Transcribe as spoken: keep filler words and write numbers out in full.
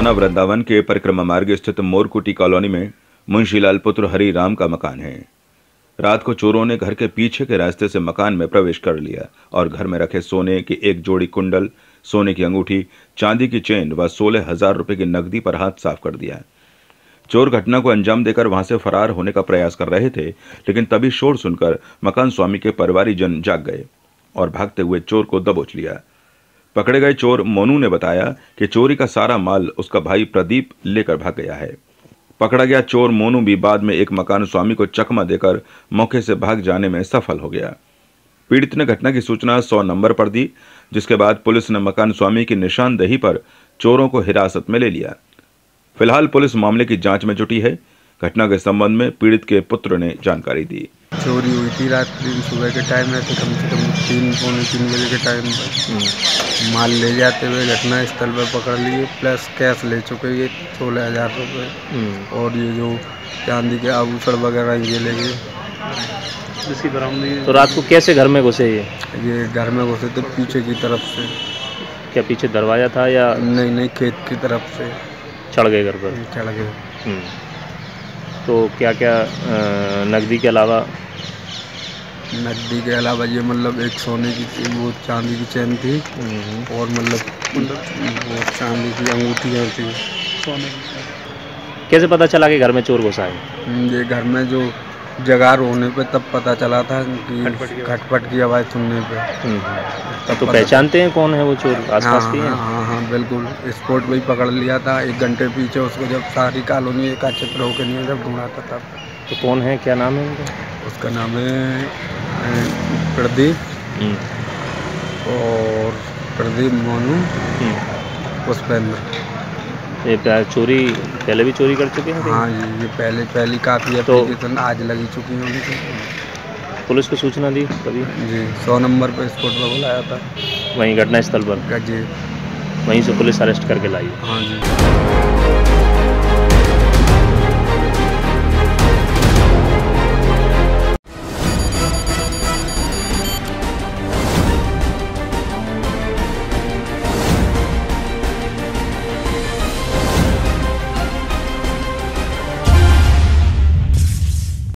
थाना वृंदावन के परिक्रमा मार्ग स्थित मोरकुटी कॉलोनी में मुंशीलाल पुत्र हरि राम का मकान है। रात को चोरों ने घर के पीछे के रास्ते से मकान में प्रवेश कर लिया और घर में रखे सोने की एक जोड़ी कुंडल, सोने की अंगूठी, चांदी की चेन व सोलह हजार रुपए की नकदी पर हाथ साफ कर दिया। चोर घटना को अंजाम देकर वहां से फरार होने का प्रयास कर रहे थे, लेकिन तभी शोर सुनकर मकान स्वामी के परिवारीजन जाग गए और भागते हुए चोर को दबोच लिया। पकड़े गए चोर मोनू ने बताया कि चोरी का सारा माल उसका भाई प्रदीप लेकर भाग गया है। पकड़ा गया चोर मोनू भी बाद में एक मकान स्वामी को चकमा देकर मौके से भाग जाने में सफल हो गया। पीड़ित ने घटना की सूचना सौ नंबर पर दी, जिसके बाद पुलिस ने मकान स्वामी की निशानदेही पर चोरों को हिरासत में ले लिया। फिलहाल पुलिस मामले की जांच में जुटी है। घटना के संबंध में पीड़ित के पुत्र ने जानकारी दी। चोरी हुई थी रात दिन सुबह के टाइम में, तो कम से कम तीन पौने तीन बजे के टाइम पर माल ले जाते हुए घटना स्थल पर पकड़ लिए, प्लस कैश ले चुके ये सोलह हजार रुपये और ये जो चांदी के आभूषण वगैरह ये ले गए। तो रात को कैसे घर में घुसे ये? ये घर में घुसे थे पीछे की तरफ से। क्या पीछे दरवाजा था या? नहीं नहीं, खेत की तरफ से चढ़ गए घर पर? चढ़ गए। तो क्या क्या नकदी के अलावा? नकदी के अलावा ये मतलब एक सोने की वो चांदी की चेन थी और मतलब वो चांदी की अंगूठियाँ थी सोने की। कैसे पता चला कि घर में चोर घुसा है? ये घर में जो जगार होने पे तब पता चला था कि खटपट की आवाज़ सुनने पे। तब तो पहचानते हैं कौन है वो चोर? आसपास के हैं? हाँ हाँ हाँ बिल्कुल, स्पॉट पे ही पकड़ लिया था। एक घंटे पीछे उसको जब सारी कॉलोनी एक चित्र होकर नहीं जब ढूंढा था तब। तो कौन है, क्या नाम है उनका? उसका नाम है प्रदीप और प्रदीप, मोनू, पुष्पेंद्र। ये चोरी पहले भी चोरी कर चुके हैं? हाँ ये ये पहले पहली काफ़ी एप्लीकेशन आज लगी चुकी है उनकी। पुलिस को सूचना दी कभी? जी सौ नंबर पर स्पॉट पर बुलाया था, वहीं घटना स्थल पर। जी वहीं से पुलिस अरेस्ट करके लाई? हाँ जी।